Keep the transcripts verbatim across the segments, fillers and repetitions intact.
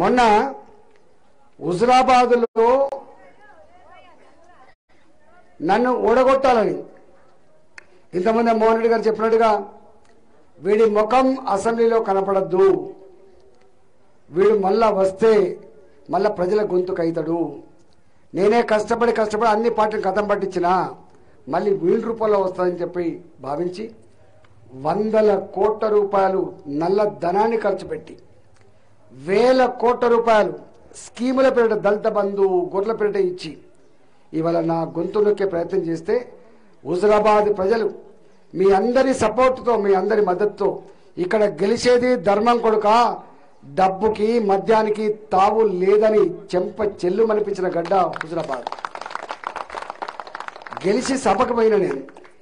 మొన్న హుజురాబాద్లో నన్ను ఓడగొట్టాలని ఇంతమంది మోహన్ రెడ్డి గారు చెప్పినట్టుగా వీడి ముఖం అసెంబ్లీలో కనపడద్దు, వీడు మళ్ళా వస్తే మళ్ళా ప్రజల గొంతుకైతాడు, నేనే కష్టపడి కష్టపడి అన్ని పార్టీలు కథం పట్టించిన మళ్ళీ వీళ్ళ రూపంలో వస్తుందని చెప్పి భావించి వందల కోట్ల రూపాయలు నల్ల ధనాన్ని ఖర్చు పెట్టి వేల కోట్ల రూపాయలు స్కీముల పేరిట దళిత బంధు గొర్రెల పేరిట ఇచ్చి ఇవాళ నా గొంతు నొక్కే ప్రయత్నం చేస్తే హుజురాబాద్ ప్రజలు మీ అందరి సపోర్టుతో మీ అందరి మద్దతుతో ఇక్కడ గెలిచేది ధర్మం కొడుక, డబ్బుకి మద్యానికి తావు లేదని చెంప చెల్లు మనిపించిన గడ్డ హుజురాబాద్. గెలిచి సభకు పోయిన నేను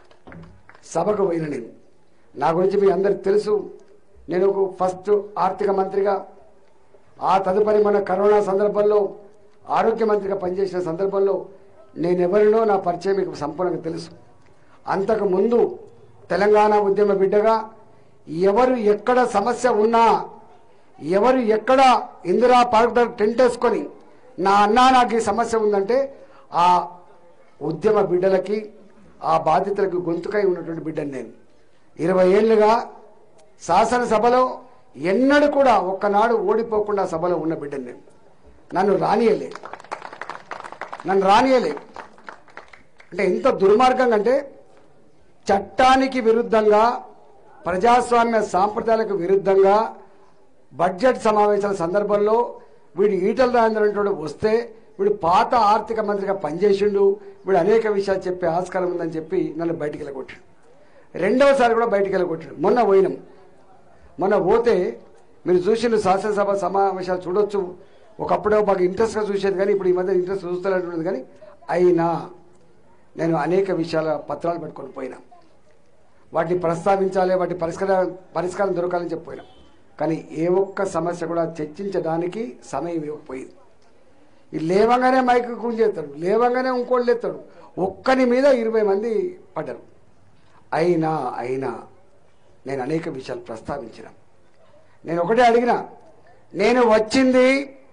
సభకు పోయిన నేను నా గురించి మీ అందరికి తెలుసు. నేను ఫస్ట్ ఆర్థిక మంత్రిగా, ఆ తదుపరి మన కరోనా సందర్భంలో ఆరోగ్య మంత్రిగా పనిచేసిన సందర్భంలో నేనెవరినో నా పరిచయం మీకు సంపూర్ణంగా తెలుసు. అంతకు ముందు తెలంగాణ ఉద్యమ బిడ్డగా ఎవరు ఎక్కడ సమస్య ఉన్నా, ఎవరు ఎక్కడ ఇందిరా పార్క్ దగ్గర టెంట్ వేసుకొని నా అన్నా నాకు ఈ సమస్య ఉందంటే ఆ ఉద్యమ బిడ్డలకి ఆ బాధితులకు గొంతుకై ఉన్నటువంటి బిడ్డని నేను. ఇరవై ఏళ్లుగా శాసనసభలో ఎన్నడూ కూడా ఒక్కనాడు ఓడిపోకుండా సభలో ఉన్న బిడ్డని నేను. నన్ను రానియలే నన్ను రానియలే అంటే ఎంత దుర్మార్గంగా అంటే చట్టానికి విరుద్ధంగా, ప్రజాస్వామ్య సాంప్రదాయాలకు విరుద్ధంగా బడ్జెట్ సమావేశాల సందర్భంలో వీడు ఈటల రాజేంద్ర వస్తే వీడు పాత ఆర్థిక మంత్రిగా పనిచేసిండు, వీడు అనేక విషయాలు చెప్పే ఆస్కారం ఉందని చెప్పి నన్ను బయటికి వెళ్ళగొట్టాడు. రెండవసారి కూడా బయటికి వెళ్ళగొట్టాడు. మొన్న పోయినాం. మొన్న పోతే మీరు చూసిన శాసనసభ సమావేశాలు చూడొచ్చు. ఒకప్పుడే బాగా ఇంట్రెస్ట్గా చూసేది కానీ ఇప్పుడు ఈ మధ్య ఇంట్రెస్ట్ చూస్తలేంటున్నది. కానీ అయినా నేను అనేక విషయాల పత్రాలు పెట్టుకొని పోయినా, వాటిని ప్రస్తావించాలి, వాటి పరిష్కారం పరిష్కారం దొరకాలని చెప్పిపోయినా. కానీ ఏ ఒక్క సమస్య కూడా చర్చించడానికి సమయం ఇవ్వకపోయింది. ఈ లేవంగానే మైకు కూంచేస్తాడు, లేవంగానే ఇంకోళ్ళు ఎత్తాడు. ఒక్కని మీద ఇరవై మంది పడ్డారు. అయినా అయినా నేను అనేక విషయాలు ప్రస్తావించిన. నేను ఒకటే అడిగిన, నేను వచ్చింది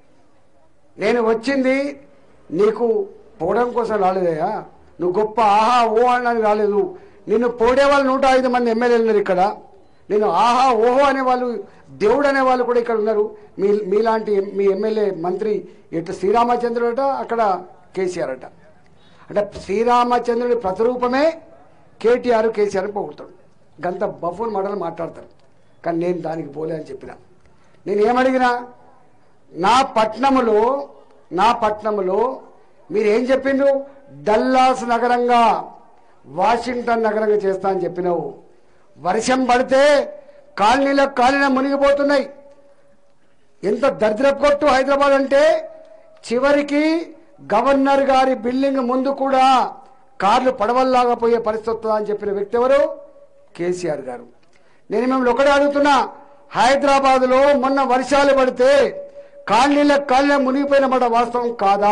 నేను వచ్చింది నీకు పోవడం కోసం రాలేదయ్యా, నువ్వు గొప్ప ఆహా ఓ అనడానికి రాలేదు. నిన్ను పోడే వాళ్ళు నూట ఐదు మంది ఎమ్మెల్యేలు ఉన్నారు ఇక్కడ. నేను ఆహా ఓహో అనేవాళ్ళు, దేవుడు అనేవాళ్ళు కూడా ఇక్కడ ఉన్నారు. మీ మీలాంటి మీ ఎమ్మెల్యే మంత్రి ఇటు శ్రీరామచంద్రుడు అట, అక్కడ కేసీఆర్ అట. అంటే శ్రీరామచంద్రుడి ప్రతిరూపమే కేటీఆర్ కేసీఆర్ పోగొడతాడు. గంత బఫూన్ మాటలు మాట్లాడతారు. కానీ నేను దానికి పోలే అని చెప్పిన. నేను ఏమడిగినా, నా పట్నములో నా పట్నములో మీరేం చెప్పిండ్రు, డల్లాస్ నగరంగా వాషింగ్టన్ నగరంగా చేస్తా అని చెప్పినావు. వర్షం పడితే కాలనీలకు కాలనీ మునిగిపోతున్నాయి. ఎంత దరిద్రపు కొట్టు హైదరాబాద్ అంటే చివరికి గవర్నర్ గారి బిల్డింగ్ ముందు కూడా కార్లు పడవల్లాగా పోయే పరిస్థితి వస్తుందా అని చెప్పిన వ్యక్తి ఎవరు? కేసీఆర్ గారు. నేను మిమ్మల్ని ఒకటే అడుగుతున్నా, హైదరాబాద్లో మొన్న వర్షాలు పడితే కాలనీలకు కాలనీ మునిగిపోయిన మాట వాస్తవం కాదా?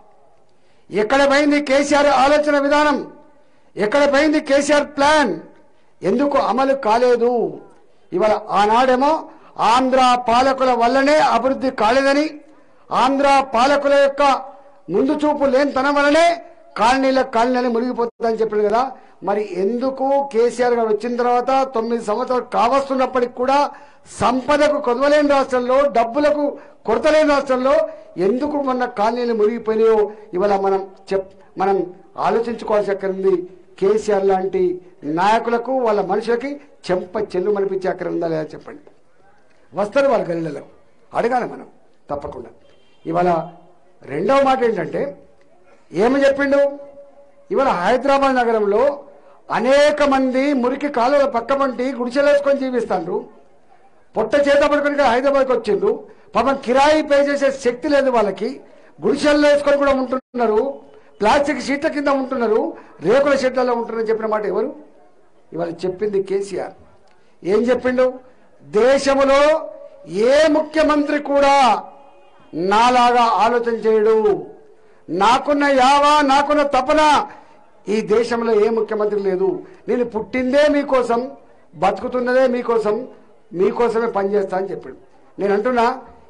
ఎక్కడ పోయింది కేసీఆర్ ఆలోచన విధానం? ఎక్కడ పోయింది కేసీఆర్ ప్లాన్? ఎందుకు అమలు కాలేదు? ఇవాళ ఆనాడేమో ఆంధ్ర పాలకుల వల్లనే అభివృద్ధి కాలేదని, ఆంధ్ర పాలకుల యొక్క ముందు చూపు లేని తనం వల్లనే కాలనీల కాలనీ మునిగిపోతుందని చెప్పింది కదా. మరి ఎందుకు కేసీఆర్ గారు వచ్చిన తర్వాత తొమ్మిది సంవత్సరాలు కావస్తున్నప్పటికి కూడా సంపదకు కొదవలేని రాష్ట్రంలో, డబ్బులకు కొరతలేని రాష్ట్రంలో ఎందుకు మొన్న కాలనీలు మునిగిపోయినాయో ఇవాళ మనం చెప్ మనం ఆలోచించుకోవాల్సి అక్కడ ఉంది. కేసీఆర్ లాంటి నాయకులకు వాళ్ళ మనుషులకి చెంప చెల్లు మనిపించే అక్కడ ఉందా లేదా చెప్పండి. వస్తారు వాళ్ళ గల్లీలలో, అడగాలి మనం తప్పకుండా. ఇవాళ రెండవ మాట ఏంటంటే, ఏమి చెప్పిండు, ఇవాళ హైదరాబాద్ నగరంలో అనేక మంది మురికి కాలువల పక్క పంటి గుడిసెలేసుకొని జీవిస్తాండ్రు. పొట్ట చేత పడుకొని హైదరాబాద్కి వచ్చిండ్రు. పాపం కిరాయి పే చేసే శక్తి లేదు వాళ్ళకి. గుడిసెల్లో వేసుకొని కూడా ఉంటున్నారు, ప్లాస్టిక్ షీట్ల కింద ఉంటున్నారు, రేకుల షెడ్లలో ఉంటున్నారని చెప్పిన మాట ఎవరు? ఇవాళ చెప్పింది కేసీఆర్. ఏం చెప్పిండు, దేశంలో ఏ ముఖ్యమంత్రి కూడా నాలాగా ఆలోచన చేయడు. నాకున్న యావా, నాకున్న తపన ఈ దేశంలో ఏ ముఖ్యమంత్రి లేదు. నేను పుట్టిందే మీకోసం, బతుకుతున్నదే మీకోసం, మీకోసమే పనిచేస్తా అని చెప్పాడు. నేను అంటున్నా,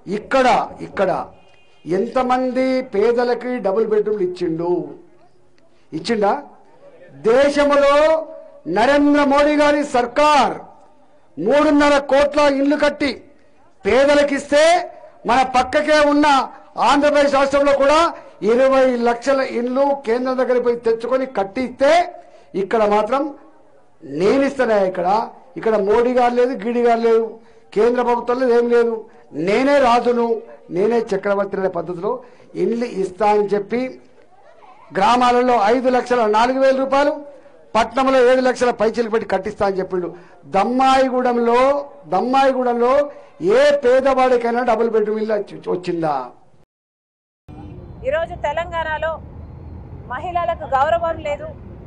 ఇక్కడ ఇక్కడ ఎంతమంది పేదలకి డబుల్ బెడ్రూమ్లు ఇచ్చిండు? ఇచ్చిండా? దేశంలో నరేంద్ర మోడీ గారి సర్కార్ మూడున్నర కోట్ల ఇళ్లు కట్టి పేదలకిస్తే మన పక్కకే ఉన్న ఆంధ్రప్రదేశ్ రాష్ట్రంలో కూడా ఇరవై లక్షల ఇళ్లు కేంద్రం దగ్గర పోయి తెచ్చుకొని కట్టిస్తే ఇక్కడ మాత్రం నేను ఇస్తానా? ఇక్కడ ఇక్కడ మోడీ గారు లేదు, గీడి గారు లేదు, కేంద్ర ప్రభుత్వంలో ఏం లేదు, నేనే రాజును, నేనే చక్రవర్తి అనే పద్ధతిలో ఇల్లు ఇస్తా అని చెప్పి గ్రామాలలో ఐదు లక్షల నాలుగు వేల రూపాయలు, పట్నంలో ఏడు లక్షల పైచీలు పెట్టి కట్టిస్తా అని చెప్పిండు. దమ్మాయిగూడెంలో దమ్మాయిగూడెంలో ఏ పేదవాడికైనా డబుల్ బెడ్రూమ్ ఇల్లు వచ్చిందా? ఈరోజు తెలంగాణలో మహిళలకు గౌరవం లేదు.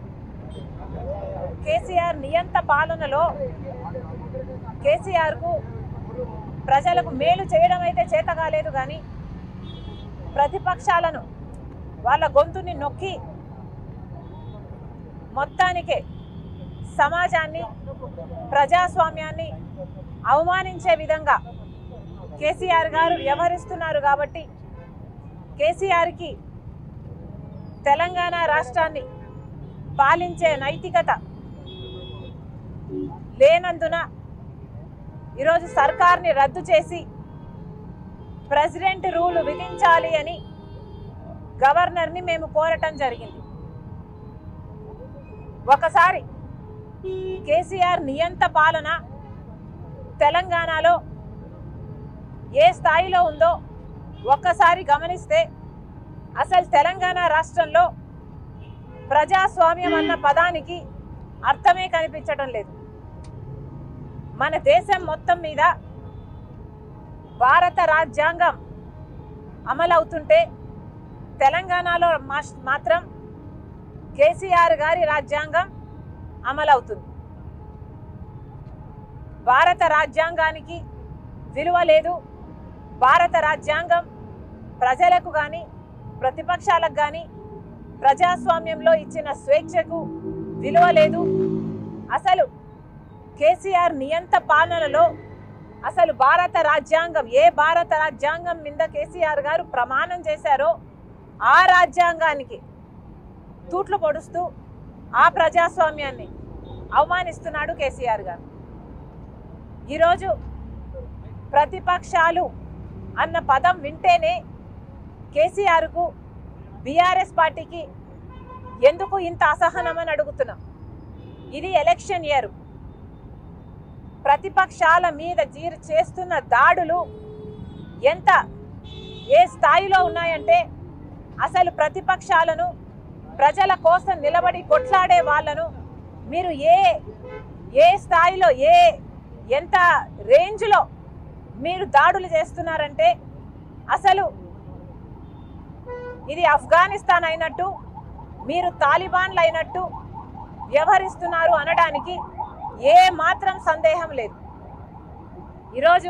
కేసీఆర్ నియంత పాలనలో కేసీఆర్కు ప్రజలకు మేలు చేయడం అయితే చేత కాలేదు, కానీ ప్రతిపక్షాలను వాళ్ళ గొంతుని నొక్కి మొత్తానికే సమాజాన్ని, ప్రజాస్వామ్యాన్ని అవమానించే విధంగా కేసీఆర్ గారు వ్యవహరిస్తున్నారు. కాబట్టి కేసీఆర్కి తెలంగాణ రాష్ట్రాన్ని పాలించే నైతికత లేనందున ఈరోజు సర్కార్ని రద్దు చేసి ప్రెసిడెంట్ రూల్ విధించాలి అని గవర్నర్ని మేము కోరటం జరిగింది. ఒకసారి కేసీఆర్ నియంత పాలన తెలంగాణలో ఏ స్థాయిలో ఉందో ఒక్కసారి గమనిస్తే అసలు తెలంగాణ రాష్ట్రంలో ప్రజాస్వామ్యం అన్న పదానికి అర్థమే కనిపించడం లేదు. మన దేశం మొత్తం మీద భారత రాజ్యాంగం అమలవుతుంటే తెలంగాణలో మాత్రం కేసీఆర్ గారి రాజ్యాంగం అమలవుతుంది. భారత రాజ్యాంగానికి విలువ లేదు. భారత రాజ్యాంగం ప్రజలకు కానీ ప్రతిపక్షాలకు కానీ ప్రజాస్వామ్యంలో ఇచ్చిన స్వేచ్ఛకు విలువ లేదు. అసలు కేసీఆర్ నియంత పాలనలో అసలు భారత రాజ్యాంగం, ఏ భారత రాజ్యాంగం మీద కేసీఆర్ గారు ప్రమాణం చేశారో ఆ రాజ్యాంగానికి తూట్లు పొడుస్తూ ఆ ప్రజాస్వామ్యాన్ని అవమానిస్తున్నాడు కేసీఆర్ గారు. ఈరోజు ప్రతిపక్షాలు అన్న పదం వింటేనే కేసీఆర్కు, బీఆర్ఎస్ పార్టీకి ఎందుకు ఇంత అసహనం అని అడుగుతున్నాం. ఇది ఎలక్షన్ ఇయర్. ప్రతిపక్షాల మీద జీరు చేస్తున్న దాడులు ఎంత ఏ స్థాయిలో ఉన్నాయంటే అసలు ప్రతిపక్షాలను, ప్రజల కోసం నిలబడి కొట్లాడే వాళ్ళను మీరు ఏ ఏ స్థాయిలో, ఏ ఎంత రేంజ్లో మీరు దాడులు చేస్తున్నారంటే అసలు ఇది ఆఫ్ఘనిస్తాన్ అయినట్టు, మీరు తాలిబాన్లు అయినట్టు వ్యవహరిస్తున్నారు అనడానికి ఏ మాత్రం సందేహం లేదు. ఈరోజు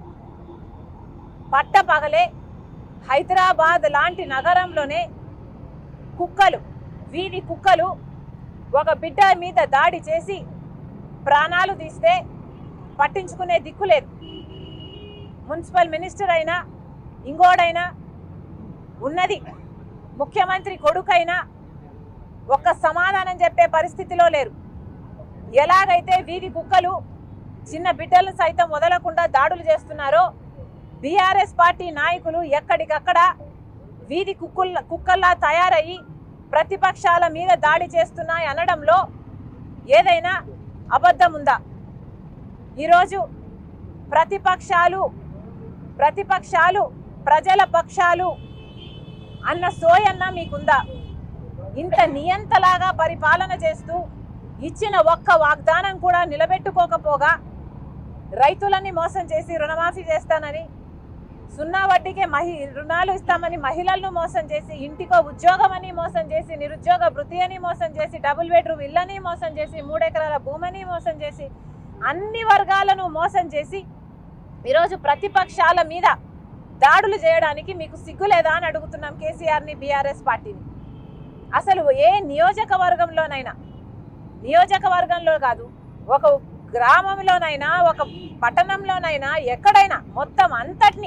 పట్టపగలే హైదరాబాద్ లాంటి నగరంలోనే కుక్కలు, వీధి కుక్కలు ఒక బిడ్డ మీద దాడి చేసి ప్రాణాలు తీస్తే పట్టించుకునే దిక్కు లేదు. మున్సిపల్ మినిస్టర్ అయినా ఇంకోడైనా ఉన్నది ముఖ్యమంత్రి కొడుకైనా ఒక్క సమాధానం చెప్పే పరిస్థితిలో లేరు. ఎలాగైతే వీధి కుక్కలు చిన్న బిడ్డలను సైతం వదలకుండా దాడులు చేస్తున్నారో బీఆర్ఎస్ పార్టీ నాయకులు ఎక్కడికక్కడ వీధి కుక్కల కుక్కల్లా తయారయ్యి ప్రతిపక్షాల మీద దాడి చేస్తున్నాయి అనడంలో ఏదైనా అబద్ధం ఉందా? ఈరోజు ప్రతిపక్షాలు ప్రతిపక్షాలు ప్రజల పక్షాలు అన్న సోయన్న మీకుందా? ఇంత నియంతలాగా పరిపాలన చేస్తూ ఇచ్చిన ఒక్క వాగ్దానం కూడా నిలబెట్టుకోకపోగా రైతులని మోసం చేసి రుణమాఫీ చేస్తానని, సున్నా వడ్డీకే మహి రుణాలు ఇస్తామని మహిళలను మోసం చేసి, ఇంటికో ఉద్యోగం అని మోసం చేసి, నిరుద్యోగ భృతి అని మోసం చేసి, డబుల్ బెడ్రూమ్ ఇళ్ళని మోసం చేసి, మూడెకరాల భూమిని మోసం చేసి, అన్ని వర్గాలను మోసం చేసి ఈరోజు ప్రతిపక్షాల మీద దాడులు చేయడానికి మీకు సిగ్గు లేదా అని అడుగుతున్నాం కేసీఆర్ని, బీఆర్ఎస్ పార్టీని. అసలు ఏ నియోజకవర్గంలోనైనా, నియోజకవర్గంలో కాదు ఒక గ్రామంలోనైనా ఒక పట్టణంలోనైనా ఎక్కడైనా మొత్తం అంతటిని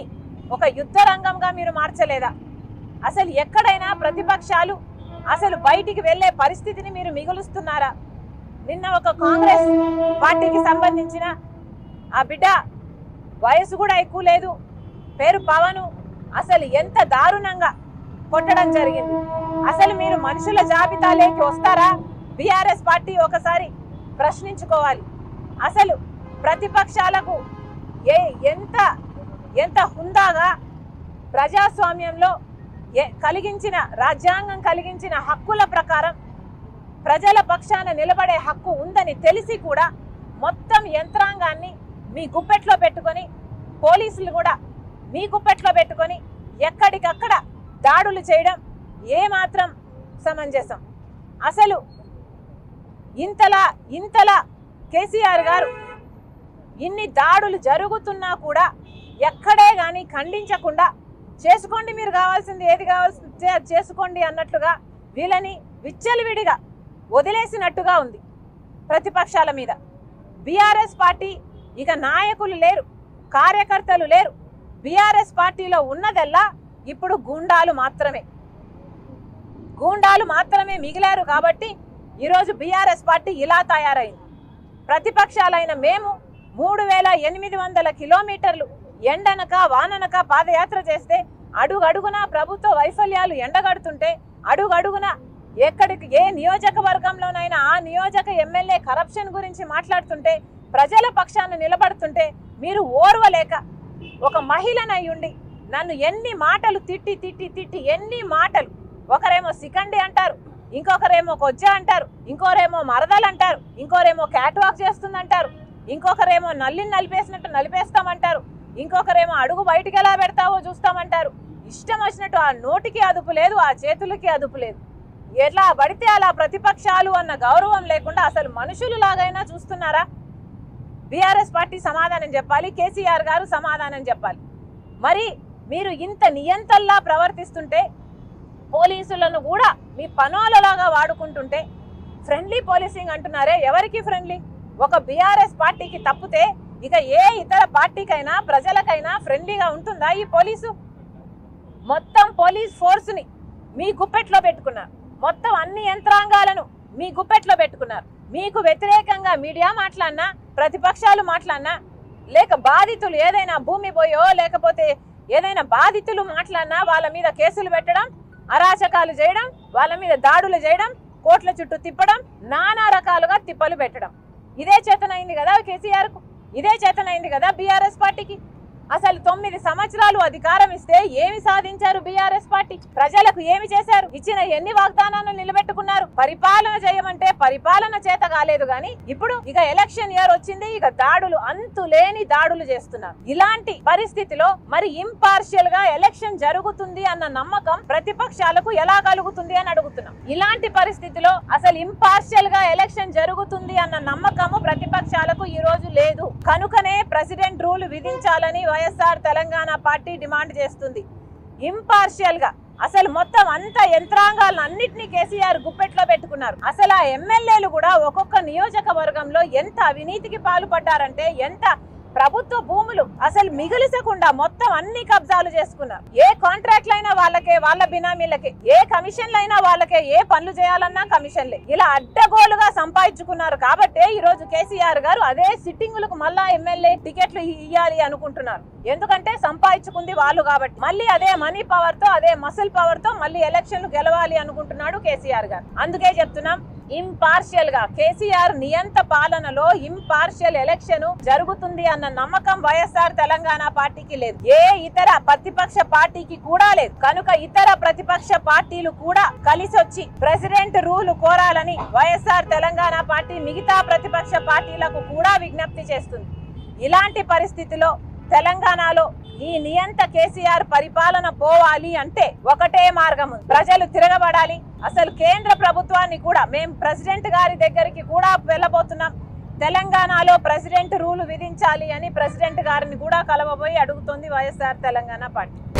ఒక యుద్ధ రంగంగా మీరు మార్చలేదా? అసలు ఎక్కడైనా ప్రతిపక్షాలు అసలు బయటికి వెళ్లే పరిస్థితిని మీరు మిగులుస్తున్నారా? నిన్న ఒక కాంగ్రెస్ పార్టీకి సంబంధించిన ఆ బిడ్డ వయసు కూడా ఎక్కువ లేదు, పేరు పవను, అసలు ఎంత దారుణంగా కొట్టడం జరిగింది. అసలు మీరు మనుషుల జాబితాలోకి వస్తారా? బీఆర్ఎస్ పార్టీ ఒకసారి ప్రశ్నించుకోవాలి. అసలు ప్రతిపక్షాలకు ఏ ఎంత ఎంత హుందాగా ప్రజాస్వామ్యంలో కలిగించిన రాజ్యాంగం కలిగించిన హక్కుల ప్రకారం ప్రజల పక్షాన నిలబడే హక్కు ఉందని తెలిసి కూడా మొత్తం యంత్రాంగాన్ని మీ గుప్పెట్లో పెట్టుకొని, పోలీసులు కూడా మీ గుప్పెట్లో పెట్టుకొని ఎక్కడికక్కడ దాడులు చేయడం ఏమాత్రం సమంజసం? అసలు ఇంతలా ఇంతలా కేసీఆర్ గారు ఇన్ని దాడులు జరుగుతున్నా కూడా ఎక్కడే కానీ ఖండించకుండా చేసుకోండి, మీరు కావాల్సింది ఏది కావాల్సింది చేసుకోండి అన్నట్లుగా వీళ్ళని విచ్చలవిడిగా వదిలేసినట్టుగా ఉంది ప్రతిపక్షాల మీద. బీఆర్ఎస్ పార్టీ ఇక నాయకులు లేరు, కార్యకర్తలు లేరు. బీఆర్ఎస్ పార్టీలో ఉన్నదల్లా ఇప్పుడు గూండాలు మాత్రమే గూండాలు మాత్రమే మిగిలారు. కాబట్టి ఈరోజు బీఆర్ఎస్ పార్టీ ఇలా తయారైంది. ప్రతిపక్షాలైన మేము మూడు వేల ఎనిమిది వందల కిలోమీటర్లు ఎండనక వాననక పాదయాత్ర చేస్తే అడుగడుగున ప్రభుత్వ వైఫల్యాలు ఎండగడుతుంటే, అడుగడుగున ఎక్కడికి ఏ నియోజకవర్గంలోనైనా ఆ నియోజక ఎమ్మెల్యే కరప్షన్ గురించి మాట్లాడుతుంటే, ప్రజల పక్షాన నిలబడుతుంటే మీరు ఓర్వలేక ఒక మహిళనయ్యుండి నన్ను ఎన్ని మాటలు తిట్టి తిట్టి తిట్టి ఎన్ని మాటలు, ఒకరేమో సికండి అంటారు, ఇంకొకరేమో కొజ్జ అంటారు, ఇంకోరేమో మరదలు అంటారు, ఇంకోరేమో క్యాట్ వాక్ చేస్తుందంటారు, ఇంకొకరేమో నల్లిని నలిపేసినట్టు నలిపేస్తామంటారు, ఇంకొకరేమో అడుగు బయటికి ఎలా పెడతావో చూస్తామంటారు. ఇష్టం వచ్చినట్టు ఆ నోటికి అదుపు లేదు, ఆ చేతులకి అదుపు లేదు. ఎలా పడితే అలా ప్రతిపక్షాలు అన్న గౌరవం లేకుండా అసలు మనుషులు లాగైనా చూస్తున్నారా? బీఆర్ఎస్ పార్టీ సమాధానం చెప్పాలి, కేసీఆర్ గారు సమాధానం చెప్పాలి. మరి మీరు ఇంత నియంతల్లా ప్రవర్తిస్తుంటే, పోలీసులను కూడా మీ పనులలాగా వాడుకుంటుంటే, ఫ్రెండ్లీ పోలీసింగ్ అంటున్నారే, ఎవరికి ఫ్రెండ్లీ? ఒక బీఆర్ఎస్ పార్టీకి తప్పితే ఇక ఏ ఇతర పార్టీకైనా ప్రజలకైనా ఫ్రెండ్లీగా ఉంటుందా ఈ పోలీసు? మొత్తం పోలీస్ ఫోర్స్ ని మీ గుప్పెట్లో పెట్టుకున్నారు, మొత్తం అన్ని యంత్రాంగాలను మీ గుప్పెట్లో పెట్టుకున్నారు. మీకు వ్యతిరేకంగా మీడియా మాట్లాడినా, ప్రతిపక్షాలు మాట్లాడినా, లేక బాధితులు ఏదైనా భూమి పోయో లేకపోతే ఏదైనా బాధితులు మాట్లాడినా వాళ్ళ మీద కేసులు పెట్టడం, అరాచకాలు చేయడం, వాళ్ళ మీద దాడులు చేయడం, కోట్ల చుట్టూ తిప్పడం, నానా రకాలుగా తిప్పలు పెట్టడం. ఇదే చేతనైంది కదా కేసీఆర్ కు, ఇదే చేతనైంది కదా బీఆర్ఎస్ పార్టీకి. అసలు తొమ్మిది సంవత్సరాలు అధికారం ఇస్తే ఏమి సాధించారు బీఆర్ఎస్ పార్టీ? ప్రజలకు ఏమి చేశారు? ఇచ్చిన ఎన్ని వాగ్దానాలను నిలబెట్టుకున్నారు? పరిపాలన చేయమంటే పరిపాలన చేత కాలేదు. గాని ఇప్పుడు ఇక ఎలక్షన్ ఇయర్ వచ్చింది, ఇక దాడులు అంతు లేని దాడులు చేస్తున్నారు. ఇలాంటి పరిస్థితిలో మరి ఇంపార్షియల్ గా ఎలక్షన్ జరుగుతుంది అన్న నమ్మకం ప్రతిపక్షాలకు ఎలా కలుగుతుంది అని అడుగుతున్నాం. ఇలాంటి పరిస్థితిలో అసలు ఇంపార్షియల్ గా ఎలక్షన్ జరుగుతుంది అన్న నమ్మకము ప్రతిపక్షాలకు ఈ రోజు లేదు. కనుకనే ప్రెసిడెంట్ రూల్ విధించాలని వైఎస్ఆర్ తెలంగాణ పార్టీ డిమాండ్ చేస్తుంది. ఇంపార్షియల్ గా అసలు మొత్తం అంత యంత్రాంగాలను అన్నిటినీ కేసీఆర్ గుప్పెట్లో పెట్టుకున్నారు. అసలు ఆ ఎమ్మెల్యేలు కూడా ఒక్కొక్క నియోజకవర్గంలో ఎంత అవినీతికి పాల్పడ్డారంటే, ఎంత ప్రభుత్వ భూములు అసలు మిగిలిసకుండా మొత్తం అన్ని కబ్జాలు చేసుకున్నారు. ఏ కాంట్రాక్ట్లైనా వాళ్ళకే, వాళ్ళ బినామీలకే, ఏ కమిషన్లైనా వాళ్ళకే, ఏ పనులు చేయాలన్నా కమిషన్లే. ఇలా అడ్డగోలుగా సంపాదించుకున్నారు. కాబట్టే ఈ రోజు కేసీఆర్ గారు అదే సిట్టింగులకు మళ్ళా ఎమ్మెల్యే టికెట్లు ఇయ్యాలి అనుకుంటున్నారు. ఎందుకంటే సంపాదించుకుంది వాళ్ళు కాబట్టి. మళ్ళీ అదే మనీ పవర్ తో, అదే మసిల్ పవర్ తో మళ్ళీ ఎలక్షన్లు గెలవాలి అనుకుంటున్నాడు కేసీఆర్ గారు. అందుకే చెప్తున్నాం, ఇంపార్షియల్ గా కేసీఆర్ నియంత పాలనలో ఇంపార్షియల్ ఎలక్షన్ జరుగుతుంది అన్న నమ్మకం వైఎస్ఆర్ తెలంగాణ పార్టీకి లేదు, ఏ ఇతర ప్రతిపక్ష పార్టీకి కూడా లేదు. కనుక ఇతర ప్రతిపక్ష పార్టీలు కూడా కలిసి వచ్చి ప్రెసిడెంట్ రూల్ కోరాలని వైఎస్ఆర్ తెలంగాణ పార్టీ మిగతా ప్రతిపక్ష పార్టీలకు కూడా విజ్ఞప్తి చేస్తుంది. ఇలాంటి పరిస్థితిలో తెలంగాణలో ఈ నియంత కేసీఆర్ పరిపాలన పోవాలి అంటే ఒకటే మార్గం ఉంది, ప్రజలు తిరగబడాలి. అసలు కేంద్ర ప్రభుత్వాన్ని కూడా మేము ప్రెసిడెంట్ గారి దగ్గరికి కూడా వెళ్ళబోతున్నాం. తెలంగాణలో ప్రెసిడెంట్ రూల్ విధించాలి అని ప్రెసిడెంట్ గారిని కూడా కలవబోయి అడుగుతోంది వైఎస్ఆర్ తెలంగాణ పార్టీ.